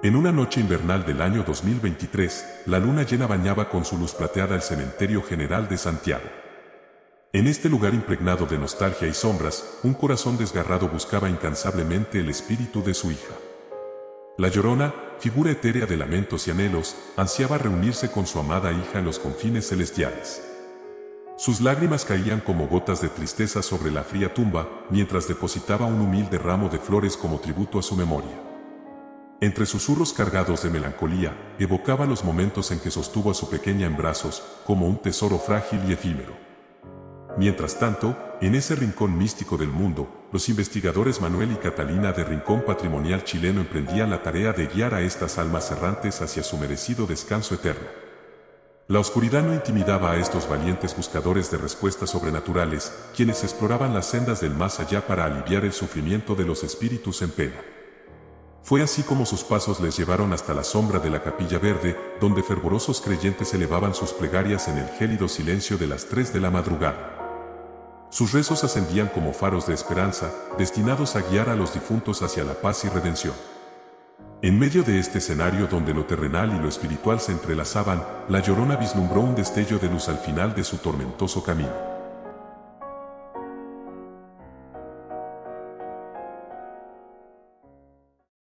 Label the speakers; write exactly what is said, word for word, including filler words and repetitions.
Speaker 1: En una noche invernal del año dos mil veintitrés, la luna llena bañaba con su luz plateada el cementerio general de Santiago. En este lugar impregnado de nostalgia y sombras, un corazón desgarrado buscaba incansablemente el espíritu de su hija. La Llorona, figura etérea de lamentos y anhelos, ansiaba reunirse con su amada hija en los confines celestiales. Sus lágrimas caían como gotas de tristeza sobre la fría tumba, mientras depositaba un humilde ramo de flores como tributo a su memoria. Entre susurros cargados de melancolía, evocaba los momentos en que sostuvo a su pequeña en brazos, como un tesoro frágil y efímero. Mientras tanto, en ese rincón místico del mundo, los investigadores Manuel y Catalina de Rincón Patrimonial Chileno emprendían la tarea de guiar a estas almas errantes hacia su merecido descanso eterno. La oscuridad no intimidaba a estos valientes buscadores de respuestas sobrenaturales, quienes exploraban las sendas del más allá para aliviar el sufrimiento de los espíritus en pena. Fue así como sus pasos les llevaron hasta la sombra de la Capilla Verde, donde fervorosos creyentes elevaban sus plegarias en el gélido silencio de las tres de la madrugada. Sus rezos ascendían como faros de esperanza, destinados a guiar a los difuntos hacia la paz y redención. En medio de este escenario donde lo terrenal y lo espiritual se entrelazaban, la Llorona vislumbró un destello de luz al final de su tormentoso camino.